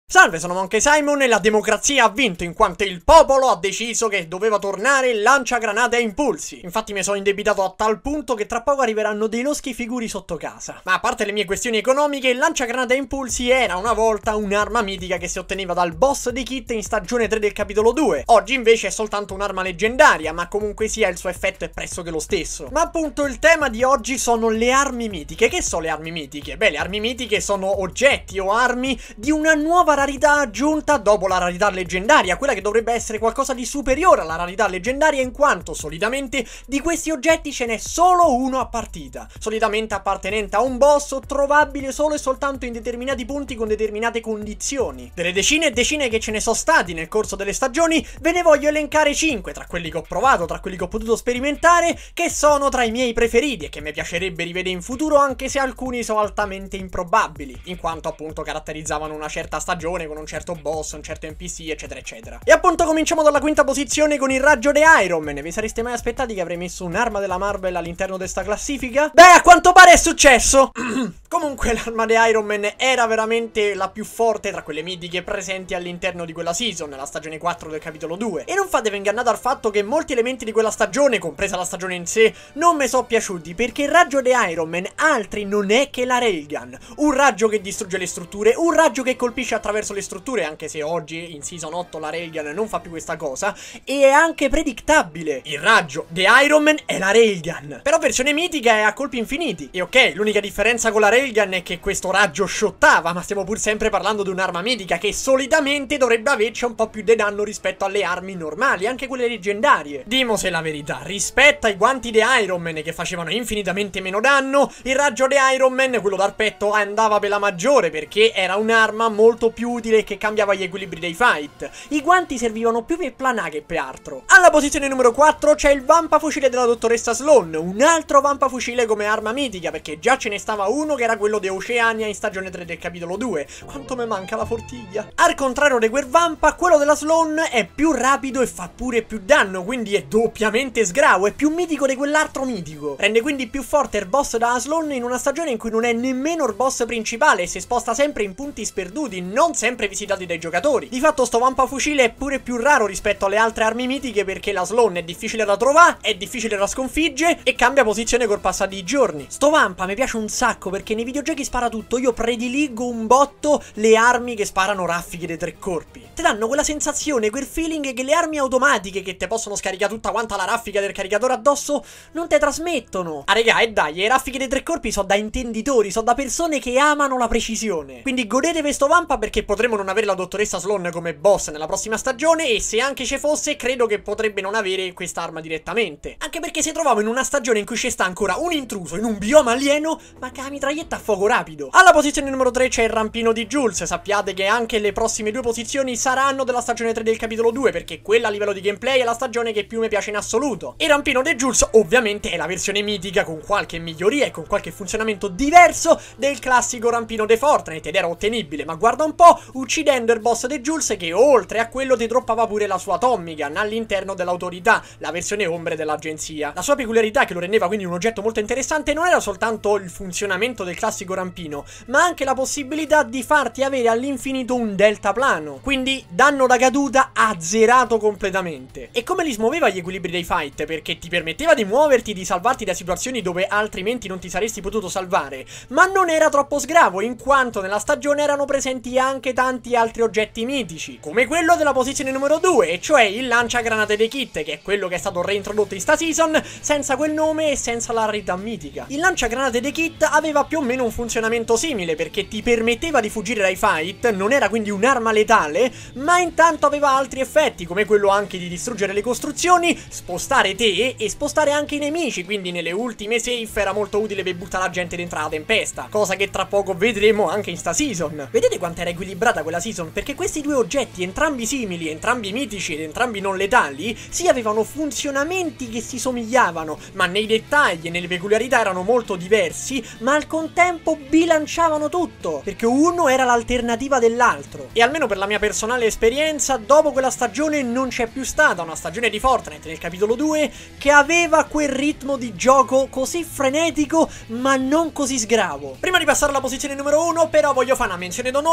Salve, sono Monkey Simon e la democrazia ha vinto in quanto il popolo ha deciso che doveva tornare il lanciagranate a impulsi. Infatti mi sono indebitato a tal punto che tra poco arriveranno dei loschi figuri sotto casa. Ma a parte le mie questioni economiche, il lanciagranate a impulsi era una volta un'arma mitica che si otteneva dal boss dei kit in stagione 3 del capitolo 2. Oggi invece è soltanto un'arma leggendaria, ma comunque sia il suo effetto è pressoché lo stesso. Ma appunto il tema di oggi sono le armi mitiche. Che sono le armi mitiche? Beh, le armi mitiche sono oggetti o armi di una nuova rarità aggiunta dopo la rarità leggendaria, quella che dovrebbe essere qualcosa di superiore alla rarità leggendaria, in quanto solitamente di questi oggetti ce n'è solo uno a partita, solitamente appartenente a un boss o trovabile solo e soltanto in determinati punti con determinate condizioni. Delle decine e decine che ce ne sono stati nel corso delle stagioni, ve ne voglio elencare 5 tra quelli che ho provato, tra quelli che ho potuto sperimentare, che sono tra i miei preferiti e che mi piacerebbe rivedere in futuro, anche se alcuni sono altamente improbabili, in quanto appunto caratterizzavano una certa stagione con un certo boss, un certo NPC, eccetera eccetera. E appunto cominciamo dalla quinta posizione con il raggio di Iron Man. Vi sareste mai aspettati che avrei messo un'arma della Marvel all'interno di sta classifica? Beh, a quanto pare è successo! Comunque l'arma di Iron Man era veramente la più forte tra quelle mitiche presenti all'interno di quella season, la stagione 4 del capitolo 2. E non fatevi ingannare dal fatto che molti elementi di quella stagione, compresa la stagione in sé, non mi sono piaciuti, perché il raggio di Iron Man altri non è che la Railgun. Un raggio che distrugge le strutture, un raggio che colpisce attraverso le strutture, anche se oggi in season 8 la Railgun non fa più questa cosa, e è anche predictabile. Il raggio di Iron Man è la Railgun, però versione mitica è a colpi infiniti. E ok, l'unica differenza con la Railgun è che questo raggio shottava, ma stiamo pur sempre parlando di un'arma mitica che solitamente dovrebbe averci un po' più di danno rispetto alle armi normali, anche quelle leggendarie. Dimo se la verità, rispetto ai guanti di Iron Man che facevano infinitamente meno danno, il raggio di Iron Man, quello dal petto, andava per la maggiore perché era un'arma molto più utile che cambiava gli equilibri dei fight. I guanti servivano più per planare che per altro. Alla posizione numero 4 c'è il vampafucile della dottoressa Sloan, un altro vampafucile come arma mitica, perché già ce ne stava uno che era quello di Oceania in stagione 3 del capitolo 2. Quanto mi manca la fortiglia. Al contrario di quel vampa, quello della Sloan è più rapido e fa pure più danno, quindi è doppiamente sgravo, è più mitico di quell'altro mitico. Rende quindi più forte il boss della Sloan in una stagione in cui non è nemmeno il boss principale e si sposta sempre in punti sperduti, non sempre visitati dai giocatori. Di fatto sto vampafucile è pure più raro rispetto alle altre armi mitiche, perché la Sloan è difficile da trovare, è difficile da sconfiggere e cambia posizione col passare dei giorni. Sto vampa mi piace un sacco perché nei videogiochi spara tutto. Io prediligo un botto le armi che sparano raffiche dei 3 corpi. Ti danno quella sensazione, quel feeling che le armi automatiche che te possono scaricare tutta quanta la raffica del caricatore addosso non te trasmettono. Ah regà, e dai, le raffiche dei 3 corpi sono da intenditori, sono da persone che amano la precisione. Quindi godetevi sto vampa, perché potremo non avere la dottoressa Sloan come boss nella prossima stagione, e se anche ci fosse credo che potrebbe non avere quest'arma direttamente, anche perché si trovava in una stagione in cui ci sta ancora un intruso in un bioma alieno ma che ha la mitraglietta a fuoco rapido. Alla posizione numero 3 c'è il rampino di Jules. Sappiate che anche le prossime 2 posizioni saranno della stagione 3 del capitolo 2, perché quella a livello di gameplay è la stagione che più mi piace in assoluto. Il rampino di Jules ovviamente è la versione mitica con qualche miglioria e con qualche funzionamento diverso del classico rampino di Fortnite, ed era ottenibile, ma guarda un po', uccidendo il boss di Jules, che oltre a quello ti droppava pure la sua Tommy Gun all'interno dell'autorità, la versione ombre dell'agenzia. La sua peculiarità, che lo rendeva quindi un oggetto molto interessante, non era soltanto il funzionamento del classico rampino, ma anche la possibilità di farti avere all'infinito un deltaplano, quindi danno da caduta azzerato completamente. E come li smuoveva gli equilibri dei fight, perché ti permetteva di muoverti, di salvarti da situazioni dove altrimenti non ti saresti potuto salvare, ma non era troppo sgravo, in quanto nella stagione erano presenti anche tanti altri oggetti mitici, come quello della posizione numero 2, e cioè il lanciagranate dei kit, che è quello che è stato reintrodotto in sta season senza quel nome e senza la rarità mitica. Il lanciagranate dei kit aveva più o meno un funzionamento simile, perché ti permetteva di fuggire dai fight, non era quindi un'arma letale, ma intanto aveva altri effetti, come quello anche di distruggere le costruzioni, spostare te e spostare anche i nemici, quindi nelle ultime safe era molto utile per buttare la gente dentro la tempesta, cosa che tra poco vedremo anche in sta season. Vedete quanto era equilibrata quella season? Perché questi due oggetti, entrambi simili, entrambi mitici ed entrambi non letali, sì, avevano funzionamenti che si somigliavano, ma nei dettagli e nelle peculiarità erano molto diversi, ma al contempo bilanciavano tutto, perché uno era l'alternativa dell'altro. E almeno per la mia personale esperienza, dopo quella stagione non c'è più stata una stagione di Fortnite nel capitolo 2 che aveva quel ritmo di gioco così frenetico ma non così sgravo. Prima di passare alla posizione numero 1 però voglio fare una menzione d'onore, che è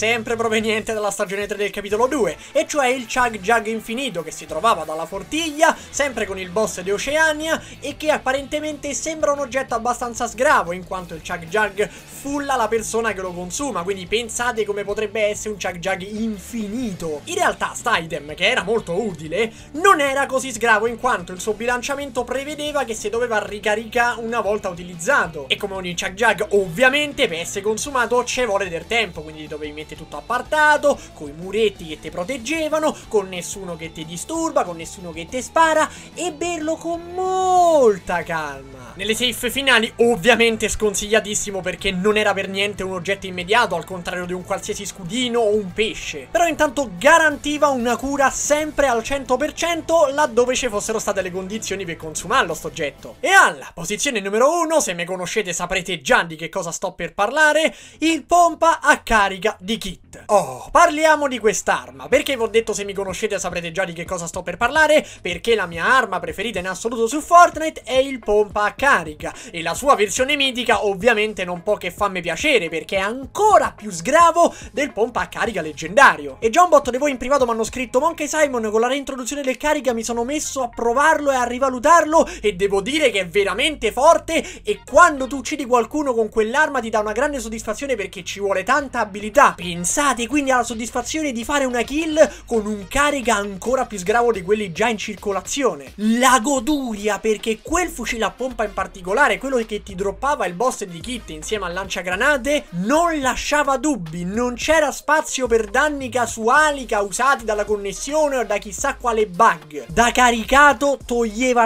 sempre proveniente dalla stagione 3 del capitolo 2, e cioè il Chug Jug infinito che si trovava dalla Fortiglia, sempre con il boss di Oceania, e che apparentemente sembra un oggetto abbastanza sgravo, in quanto il Chug Jug fulla la persona che lo consuma, quindi pensate come potrebbe essere un Chug Jug infinito. In realtà sta item, che era molto utile, non era così sgravo, in quanto il suo bilanciamento prevedeva che si doveva ricaricare una volta utilizzato, e come ogni Chug Jug ovviamente per essere consumato ci vuole del tempo, quindi dovevi mettere tutto appartato, con i muretti che ti proteggevano, con nessuno che ti disturba, con nessuno che ti spara, e berlo con molta calma. Nelle safe finali ovviamente sconsigliatissimo, perché non era per niente un oggetto immediato, al contrario di un qualsiasi scudino o un pesce, però intanto garantiva una cura sempre al 100% laddove ci fossero state le condizioni per consumarlo sto oggetto. E alla posizione numero 1, se mi conoscete saprete già di che cosa sto per parlare, il pompa a carica di Kit. Oh, parliamo di quest'arma. Perché vi ho detto se mi conoscete saprete già di che cosa sto per parlare? Perché la mia arma preferita in assoluto su Fortnite è il pompa a carica, e la sua versione mitica ovviamente non può che farmi piacere, perché è ancora più sgravo del pompa a carica leggendario. E già un botto di voi in privato mi hanno scritto: Monkey Simon, con la reintroduzione del carica mi sono messo a provarlo e a rivalutarlo, e devo dire che è veramente forte, e quando tu uccidi qualcuno con quell'arma ti dà una grande soddisfazione, perché ci vuole tanta abilità. Pensate quindi alla soddisfazione di fare una kill con un carica ancora più sgravo di quelli già in circolazione. La goduria, perché quel fucile a pompa in particolare, quello che ti droppava il boss di Kit insieme al lanciagranate, non lasciava dubbi, non c'era spazio per danni casuali causati dalla connessione o da chissà quale bug. Da caricato toglieva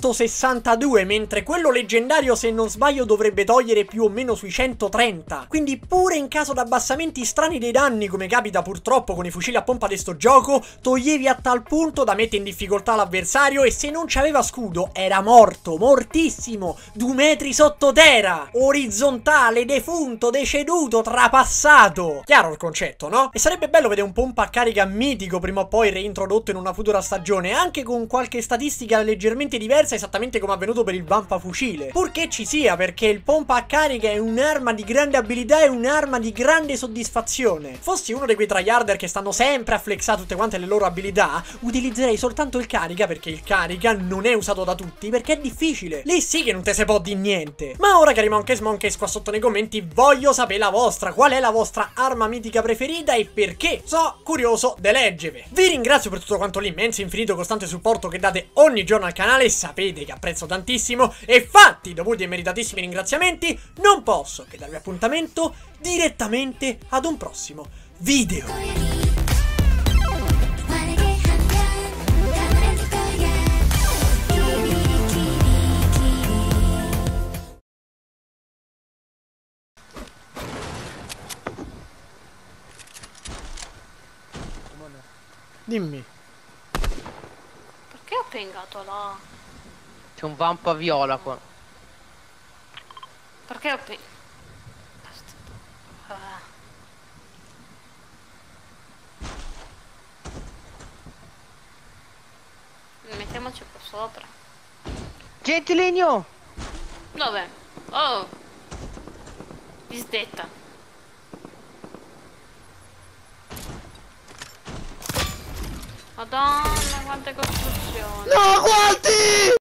162, mentre quello leggendario, se non sbaglio, dovrebbe togliere più o meno sui 130. Quindi pure in caso di abbassamenti strani dei danni, come capita purtroppo con i fucili a pompa di sto gioco, toglievi a tal punto da mettere in difficoltà l'avversario, e se non c'aveva scudo era morto, mortissimo, 2 metri sottoterra, orizzontale, defunto, deceduto, trapassato. Chiaro il concetto, no? E sarebbe bello vedere un pompa a carica mitico prima o poi reintrodotto in una futura stagione, anche con qualche statistica leggermente diversa, esattamente come avvenuto per il Vampa fucile. Purché ci sia, perché il pompa a carica è un'arma di grande abilità e un'arma di grande soddisfazione. Fossi uno di quei tryharder che stanno sempre a flexare tutte quante le loro abilità, utilizzerei soltanto il carica, perché il carica non è usato da tutti, perché è difficile. Lì sì che non te se può di niente. Ma ora, cari Monkeys, qua sotto nei commenti voglio sapere la vostra. Qual è la vostra arma mitica preferita e perché? So curioso de leggervi. Vi ringrazio per tutto quanto l'immenso, infinito, costante supporto che date ogni giorno al canale, sapete che apprezzo tantissimo, e fatti dovuti e meritatissimi ringraziamenti, non posso che darvi appuntamento direttamente ad un prossimo video. Dimmi. Perché ho pingato là? C'è un vampa viola qua. Perché ho pingato? Mettiamoci qua sopra. Gentilegno! Dove? Oh! Disdetta. Madonna, quante costruzioni! No, quanti!